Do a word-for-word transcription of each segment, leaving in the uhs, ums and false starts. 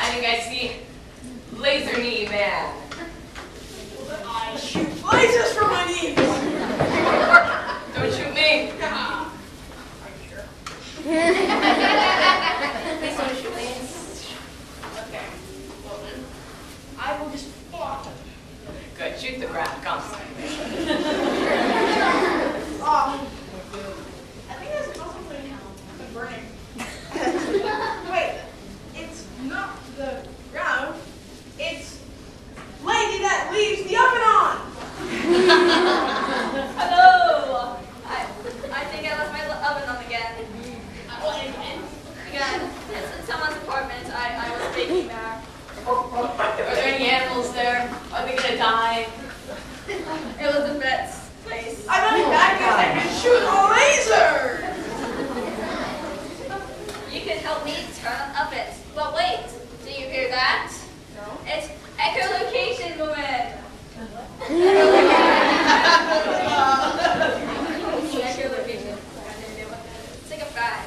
I think I see laser knee man. I shoot lasers from my knees. Don't shoot me. Yeah. Are you sure? Please don't shoot me. Okay. Well then, I will just block him. Good. Shoot the crap. Come. Um, I think there's also something I'm burning. Wait, it's not the ground. It's lady that leaves the oven on. Hello. I I think I left my oven on again. What again? Again, it's in someone's apartment. I I was baking there. Are there any animals there? Are they gonna die? It was the vet's place. I'm only back because I can shoot a laser. You could help me turn up it. But wait, do you hear that? No. It's echolocation, woman. Echolocation. It's like a fry.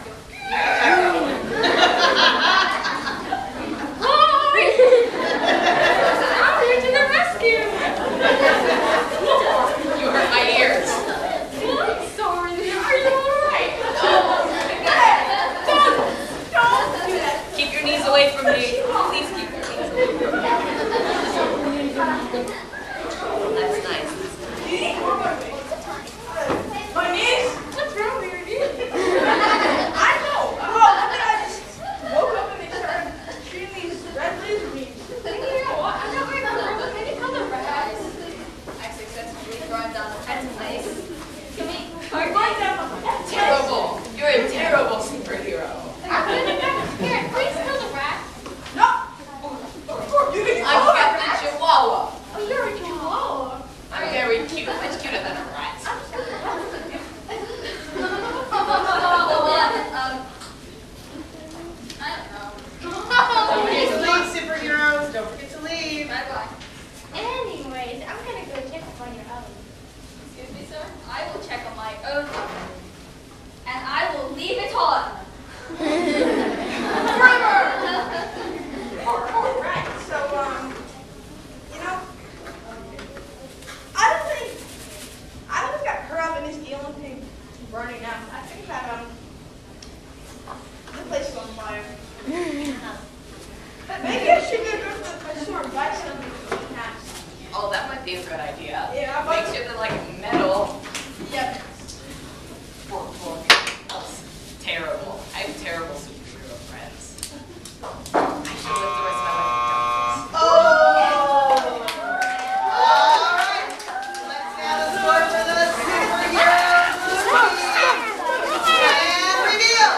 I'm here to the rescue. You hurt my ears. I'm sorry. Are you alright? Don't do that. Keep your knees away from me. Please keep your knees away from me. That's nice. My knees? What's wrong with your knee? I know. Well, I mean, I just woke up and they started shooting these red laser beams. I'm not very cool. Can you call the rats? I successfully brought down the pet's place. Can we You're going down the Terrible. You're a terrible superhero. Here, please kill the rat. No. You can I'm call Captain that. Chihuahua. Oh, you're a chihuahua. I'm very cute. Much cuter than a rat. um, I don't know. Don't forget to leave, superheroes. Don't forget to leave. Bye bye. Anyways, I'm gonna go check up on your oven. Excuse me, sir. I will check on my own oven, and I will leave it on. Alright, so, um, you know, I don't think, I don't think that her oven is the only thing burning now. I think that, um, the place is on fire. Maybe I should go to the store and buy some cats. Oh, that might be a good idea. Yeah, Make but, sure they're like metal. yep. Poor, poor. That's terrible. I have terrible superhero friends. I should live the rest of my life with Oh! All right. Let's have a score for the superheroes. And reveal.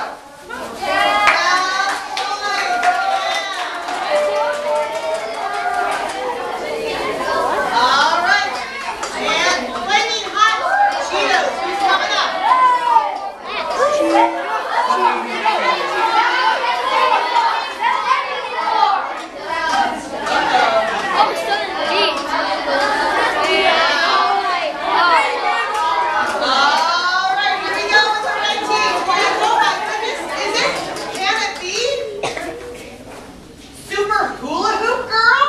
All right. And flaming hot Cheetos. Who's coming up? All right, here we go with the red team. And oh my goodness, is it? Can it be? Super hula hoop girl?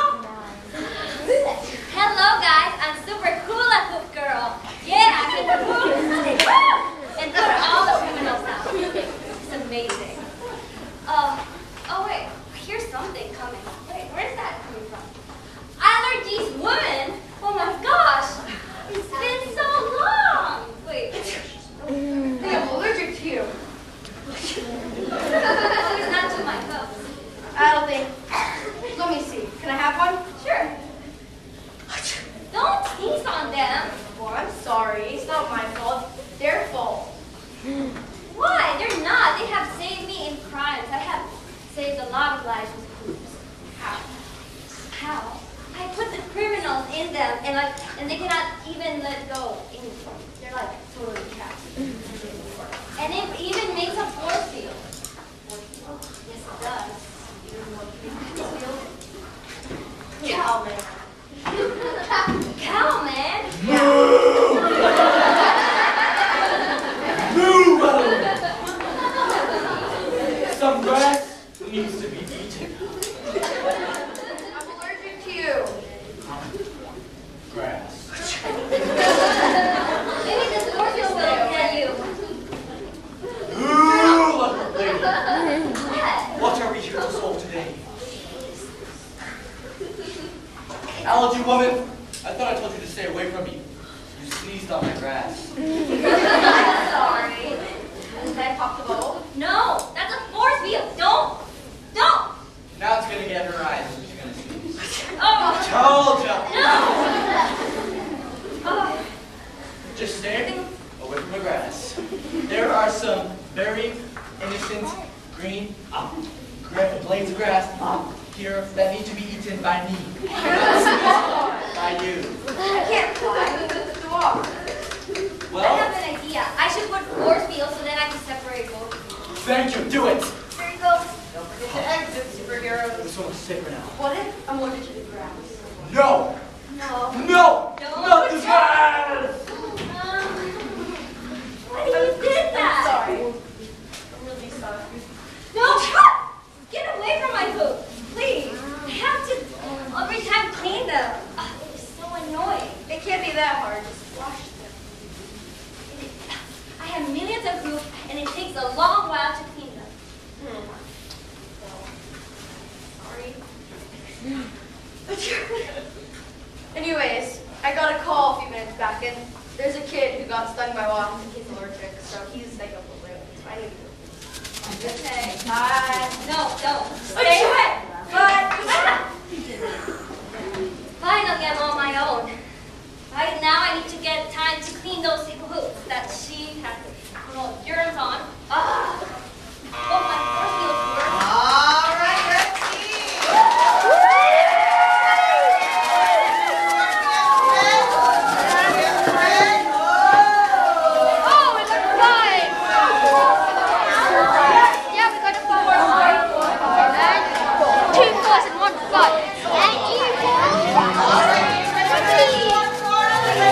Hello guys, I'm Super Hula Hoop Girl. Yeah, I can hoop and put all the criminals out. It's amazing. Uh, oh wait, here's something coming. Wait, where's that coming from? Allergies woman? Oh my gosh, it's been so long. Wait, I'm allergic to you. oh, it's not to my cups. I don't think. Let me see. Can I have one? Sure. Don't sneeze on them. Well, I'm sorry. It's not my fault. Their fault. Why? They're not. They have saved me in crimes. I have saved a lot of lives with hoops. How? How? I put the criminals in them, and like, and they cannot even let go. They're like totally trapped. And it even makes a force field. Yes, it does. Cowman. Cowman? Some grass needs to be eaten. Allergy woman, I thought I told you to stay away from me. You sneezed on my grass. I'm sorry. Did I pop the bubble? No, that's a force field. Don't, don't. Now it's gonna get her eyes. She's gonna sneeze. Oh, Told ya. no. Oh, Just stay away from the grass. There are some very innocent green uh, gra- blades of grass uh, here that need to be eaten by me. By you. I can't fly. Walk. I Well, have an idea. I should put force field so then I can separate both of you. thank you. Do it. There you go. Don't forget to exit, superheroes. This one's safer now. What if I'm allergic to the grass? No. No. No. No. Not this grass. Um, why you did I'm that? sorry. I'm really sorry. No! Get away from my food, please. I have to every time clean them. Ah, it is so annoying. It can't be that hard. Just wash them. I have millions of poop, and it takes a long while to clean them. Hmm. Sorry. Anyways, I got a call a few minutes back, and there's a kid who got stung by wasps and he's allergic, so he's like a balloon. So I need to go. Okay. Bye. No, don't. Stay away. Bye. Finally, I'm on my own. Right now, I need to get time to clean those hoops that she has, well, germs on. Ah.